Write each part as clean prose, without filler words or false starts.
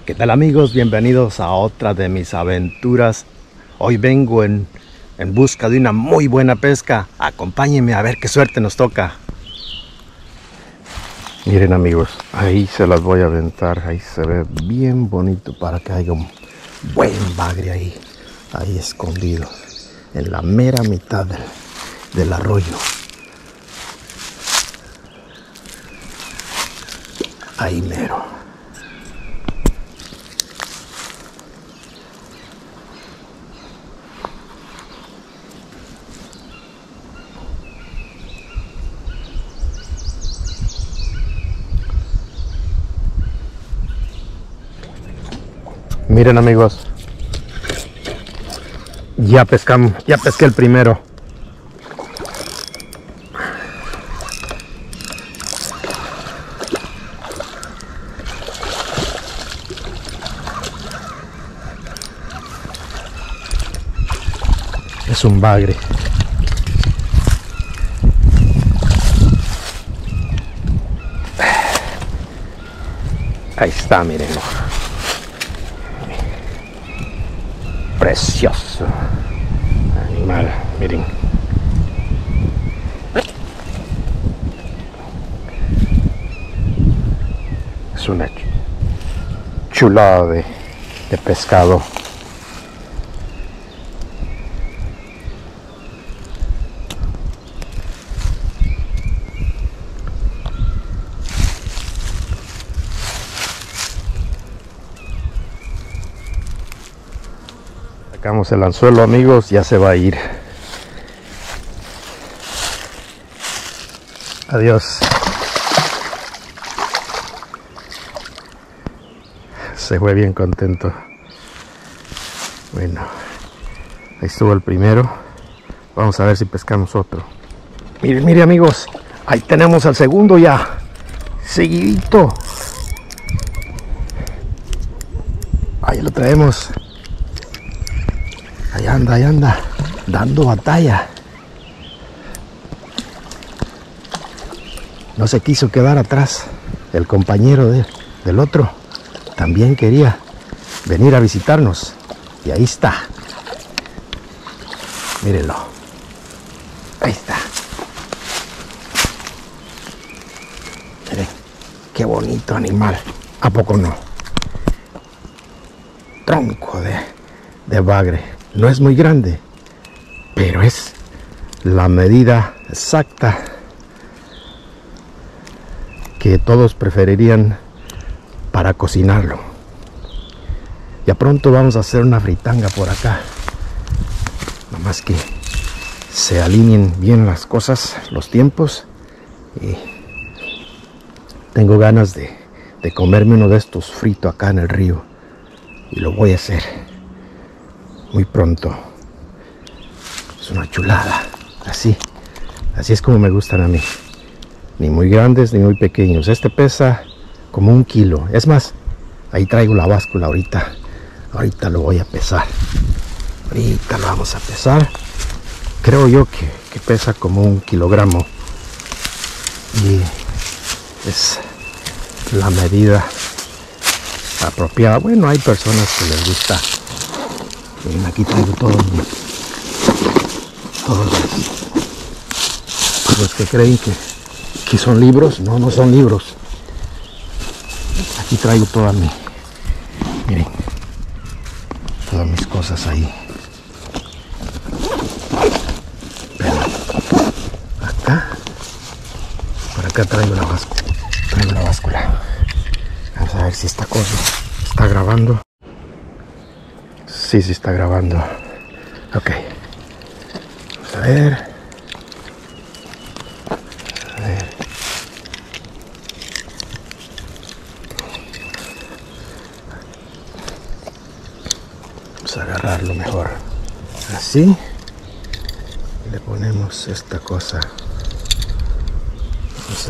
¿Qué tal amigos? Bienvenidos a otra de mis aventuras. Hoy vengo en busca de una muy buena pesca. Acompáñenme a ver qué suerte nos toca. Miren amigos, ahí se las voy a aventar. Ahí se ve bien bonito para que haya un buen bagre ahí escondido en la mera mitad del arroyo. Ahí mero. Miren amigos, ya pesqué el primero. Es un bagre. Ahí está, mírenlo. Precioso animal, miren. Es una chulada de pescado. Sacamos el anzuelo amigos, ya se va a ir. Adiós. Se fue bien contento. Bueno, ahí estuvo el primero. Vamos a ver si pescamos otro. Miren, miren amigos, ahí tenemos al segundo ya. Seguidito. Ahí lo traemos. Ahí anda, dando batalla. No se quiso quedar atrás. El compañero del otro también quería venir a visitarnos. Y ahí está. Mírenlo. Ahí está. Miren, qué bonito animal. ¿A poco no? Tronco de bagre. No es muy grande, pero es la medida exacta que todos preferirían para cocinarlo. Ya pronto vamos a hacer una fritanga por acá. Nada más que se alineen bien las cosas, los tiempos. Y tengo ganas de comerme uno de estos frito acá en el río. Y lo voy a hacer muy pronto. Es una chulada. Así es como me gustan a mí. Ni muy grandes ni muy pequeños. Este pesa como 1 kilo. Es más, ahí traigo la báscula ahorita. Ahorita lo voy a pesar. Ahorita lo vamos a pesar. Creo yo que pesa como 1 kilogramo. Y es la medida apropiada. Bueno, hay personas que les gusta. Miren, aquí traigo todos los que creen que son libros. No son libros. Aquí traigo miren, todas mis cosas ahí. Pero por acá traigo la báscula. Vamos a ver si esta cosa está grabando. Sí está grabando. Ok. Vamos a ver. Vamos a agarrarlo mejor. Así. Le ponemos esta cosa. Vamos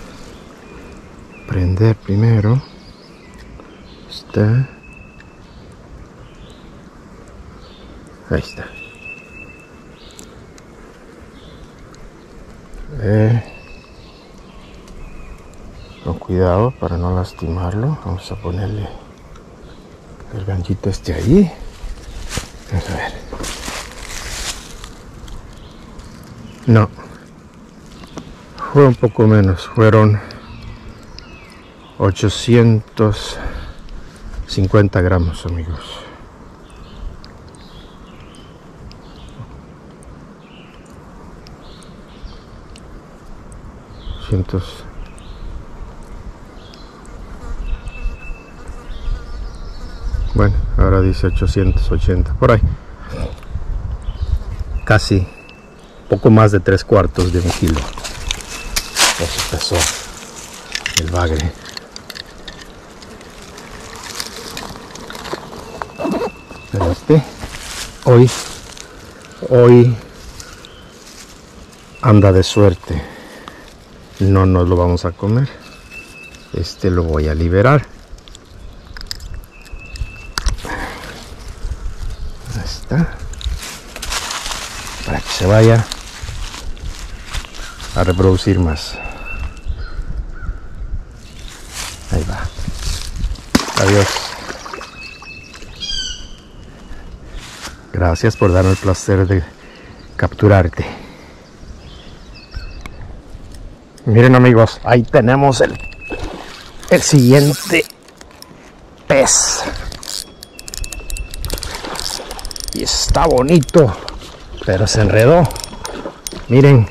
a prender primero. Ahí está. Con cuidado para no lastimarlo. Vamos a ponerle El ganchito esté ahí. Vamos a ver. No. Fue un poco menos. Fueron 850 gramos, amigos. Bueno, ahora dice 880, por ahí. Casi, poco más de 3/4 de un kilo. Eso pesó el bagre. Pero hoy anda de suerte. No nos lo vamos a comer. Lo voy a liberar. Ahí está. Para que se vaya a reproducir más. Ahí va. Adiós. Gracias por darme el placer de capturarte. Miren, amigos, ahí tenemos el siguiente pez. Y está bonito, pero se enredó. Miren.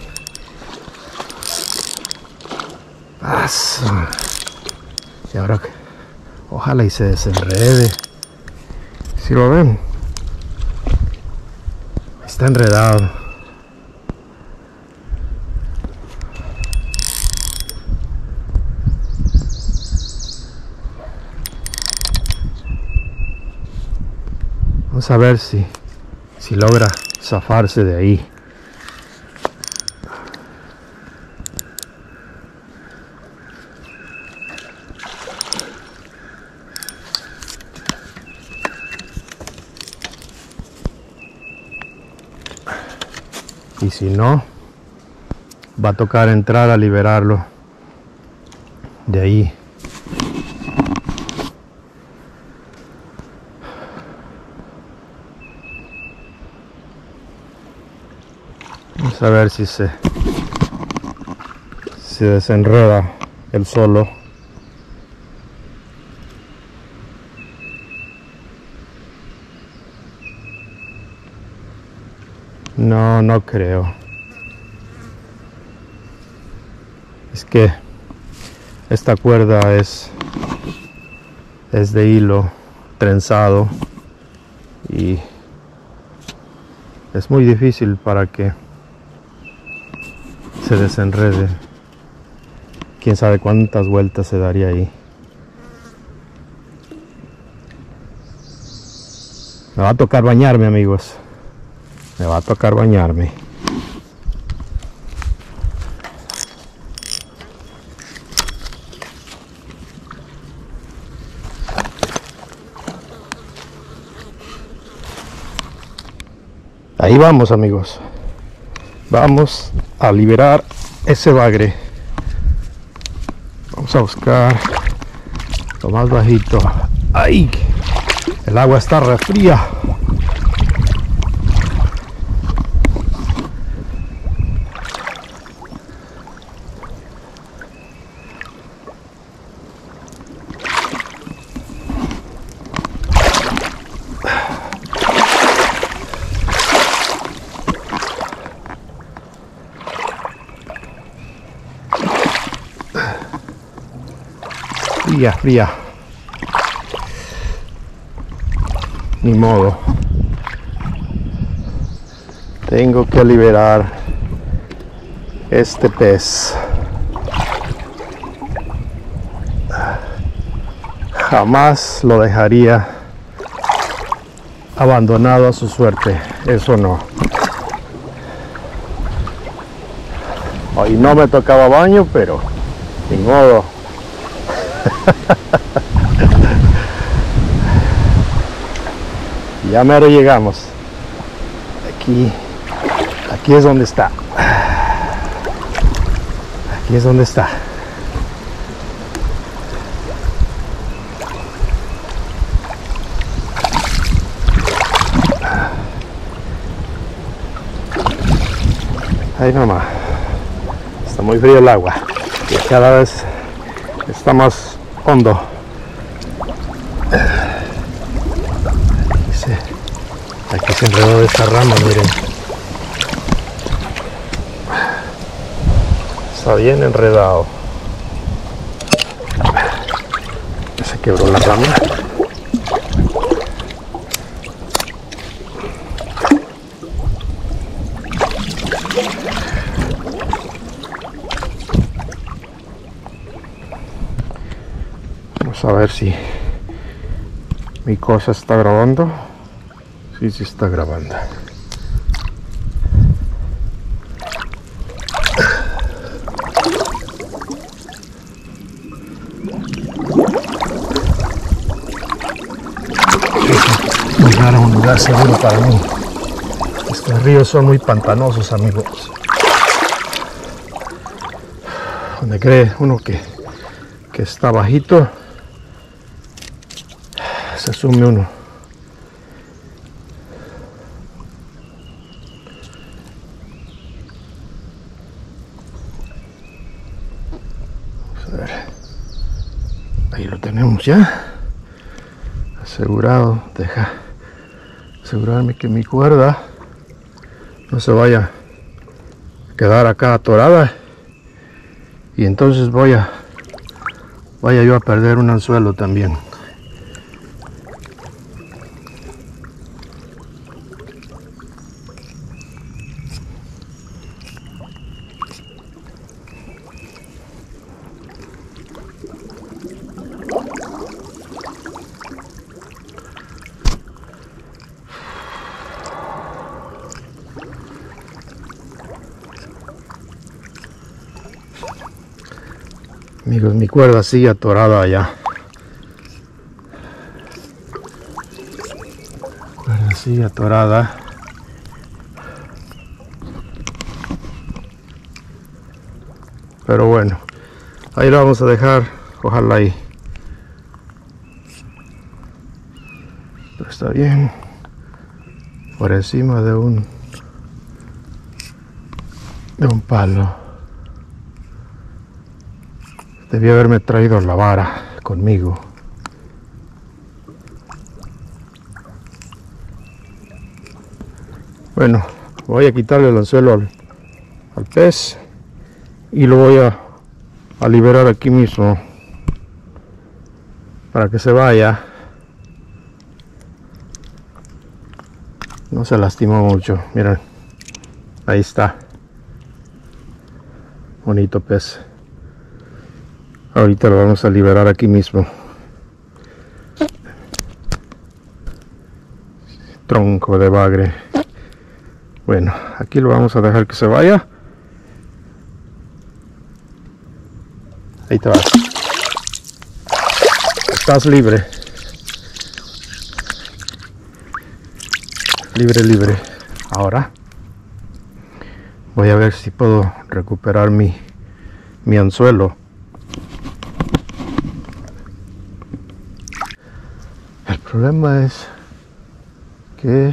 Y ahora ojalá y se desenrede. Si lo ven, está enredado. Vamos a ver si logra zafarse de ahí. Y si no, va a tocar entrar a liberarlo de ahí. Vamos a ver si se desenreda él solo. No creo. Es que esta cuerda es de hilo trenzado y es muy difícil para que se desenrede. Quién sabe cuántas vueltas se daría ahí. Me va a tocar bañarme, amigos. Me va a tocar bañarme. Ahí vamos, amigos. Vamos a liberar ese bagre. Vamos a buscar lo más bajito. ¡Ay! El agua está re fría. Fría. Ni modo. Tengo que liberar este pez. Jamás lo dejaría abandonado a su suerte. Eso no. Hoy no me tocaba baño, pero ni modo. Ya mero llegamos. Aquí es donde está. Aquí es donde está. Ahí nomás. Está muy frío el agua y cada vez está más hondo. Aquí se enredó de esta rama, miren. Está bien enredado. Se quebró la rama. Vamos a ver si mi cosa está grabando. Sí, sí está grabando. Llegar a un lugar seguro para mí. Estos ríos son muy pantanosos, amigos. Donde cree uno que está bajito, se sume uno. Vamos a ver. Ahí lo tenemos ya. Asegurado. Deja asegurarme que mi cuerda no se vaya a quedar acá atorada. Y entonces vaya yo a perder un anzuelo también. Amigos, mi cuerda sigue atorada allá. Cuerda sigue atorada. Pero bueno, ahí lo vamos a dejar. Ojalá ahí. Pero está bien. Por encima de un palo. Debí haberme traído la vara conmigo. Bueno, voy a quitarle el anzuelo al pez y lo voy a liberar aquí mismo para que se vaya. No se lastimó mucho, miren, ahí está. Bonito pez. Ahorita lo vamos a liberar aquí mismo. Tronco de bagre. Bueno, aquí lo vamos a dejar que se vaya. Ahí te vas. Estás libre. Libre, libre. Ahora voy a ver si puedo recuperar mi anzuelo. El problema es que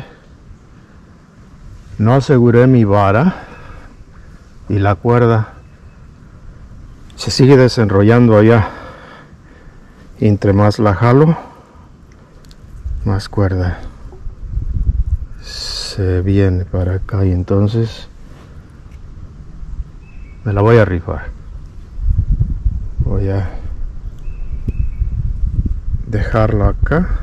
no aseguré mi vara y la cuerda se sigue desenrollando allá, y entre más la jalo, más cuerda se viene para acá, y entonces me la voy a rifar. Voy a dejarla acá.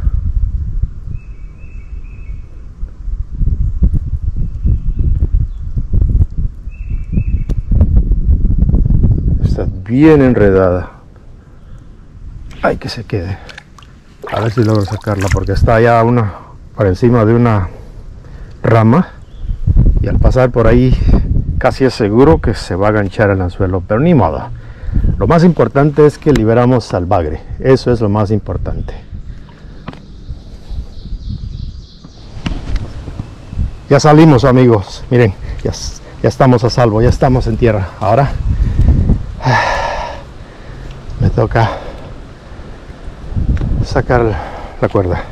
Está bien enredada. Hay que se quede. A ver si logro sacarla, porque está ya por encima de una rama, y al pasar por ahí casi es seguro que se va a ganchar el anzuelo, pero ni modo. Lo más importante es que liberamos al bagre. Eso es lo más importante. Ya salimos, amigos. Miren, ya estamos a salvo, ya estamos en tierra. Ahora me toca sacar la cuerda.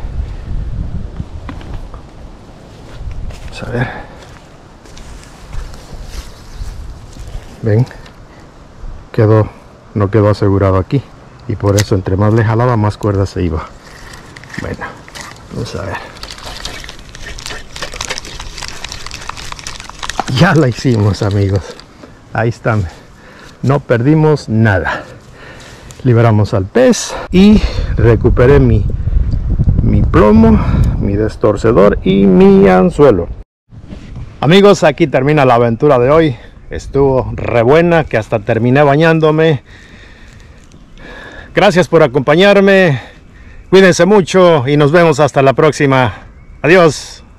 Vamos a ver. ven, no quedó asegurado aquí, y por eso entre más le jalaba más cuerda se iba. Bueno, vamos a ver. Ya la hicimos, amigos. Ahí están, no perdimos nada. Liberamos al pez y recuperé mi plomo, mi destorcedor y mi anzuelo. Amigos, aquí termina la aventura de hoy. Estuvo re buena, que hasta terminé bañándome. Gracias por acompañarme. Cuídense mucho y nos vemos hasta la próxima. Adiós.